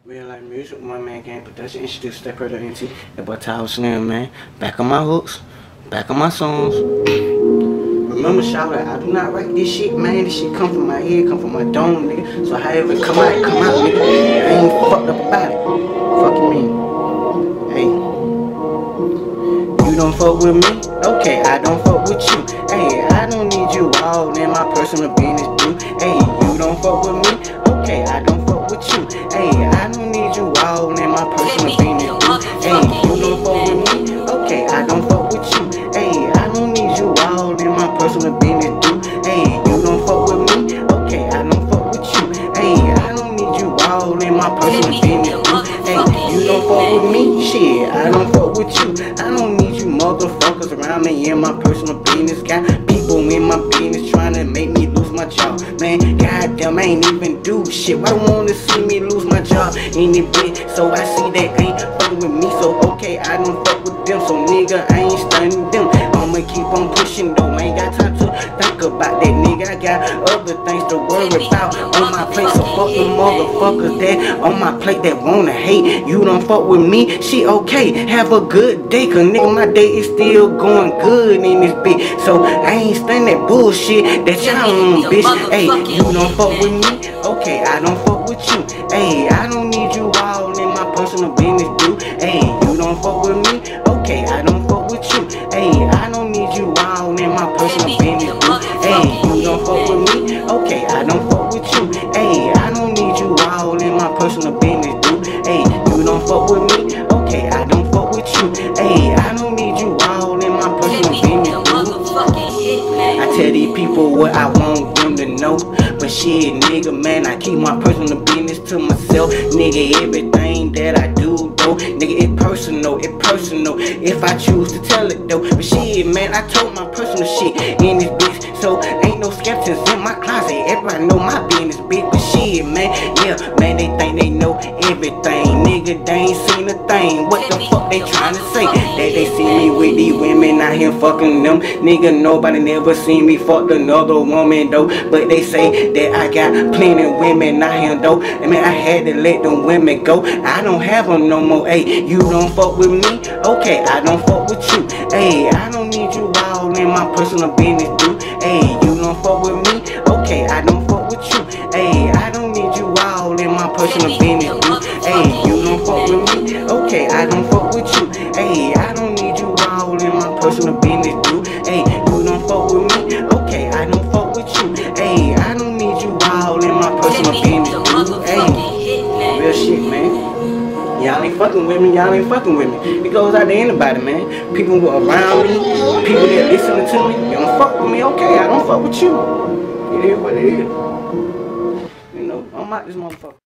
Real life music, one man game production, introduce Step Brother NT, that boy Tyler Slim, man. Back on my hooks, back on my songs. Remember, shout out, I do not write this shit, man. This shit come from my head, come from my dome, nigga. So however it come out, nigga. I ain't fucked up about it. Fuck you mean? Hey. You don't fuck with me? Okay, I don't fuck with you. Hey, I don't need you all in my personal business, dude. Hey, you don't fuck with me? Okay, I don't fuck with you. Hey, I don't need you all in my personal business, dude. Hey, you don't fuck with me? Okay, I don't fuck with you. Hey, I don't need you all in my personal business, dude. Hey, you don't fuck with me? Okay, I don't fuck with you. Hey, I don't need you all in my personal business, dude. Hey, you don't fuck with me? Shit, I don't fuck with you. I don't need you motherfuckers around me in my personal business. Got people in my business trying to make me lose my job. Man, goddamn, I ain't even do shit. Why don't wanna see me lose my job in it, bitch? So I see they ain't fucking with me. So okay, I don't fuck with them. So nigga, I ain't stunning them. I'ma keep on pushing though. I ain't got time to think about that, nigga. I got other things to worry about on my plate. So fuck them motherfuckers that on my plate that wanna hate. You don't fuck with me, shit, okay. Have a good day, cause nigga, my day is still going good in this bitch. So I ain't stunning that bullshit that y'all on, bitch. Hey, you don't fuck with me? Okay, I don't fuck with you. Hey, I don't need you all in my personal business, dude. Hey, you don't fuck with me? Okay, I don't fuck with you. Hey, I don't need you all in my personal business, dude. Hey, you don't fuck with me? Okay, I don't fuck with you. Hey, I don't need you all in my personal business, dude. Hey, you don't fuck with me? Okay, I don't fuck with you. Hey, I don't need you all in my personal business, dude. I tell these people what I want them to know, but shit, nigga, man, I keep my personal business to myself. Nigga, everything that I do, though, nigga, it's personal, if I choose to tell it, though. But shit, man, I told my personal shit in this bitch, so ain't no skeletons in my closet. Everybody know my business, bitch. But shit, man, yeah, man, they think they know everything. Nigga, they ain't seen a thing. What the fuck they trying to say? That they see me with these women out here fucking them. Nigga, nobody never seen me fuck another woman, though. But they say that I got plenty of women out here, though. I mean, I had to let them women go. I don't have them no more. Hey, you don't fuck with me? Okay, I don't fuck with you. Hey, I don't need you all in my personal business, dude. Hey, you don't fuck with me? Okay, I don't fuck with you. Hey, I don't need you all in my personal business, dude. Hey, you don't fuck with me? Okay, I don't fuck with you. Hey, I don't need you all in my personal business, dude. Hey, you don't fuck with me? Okay, I don't fuck with you. Hey, I don't need you all in my personal business, dude. Hey, real shit, man. Y'all ain't fucking with me, y'all ain't fucking with me. It goes out to anybody, man. People around me, people that listening to me, you don't fuck with me, okay, I don't fuck with you. It is what it is. You know, I'm out this motherfucker.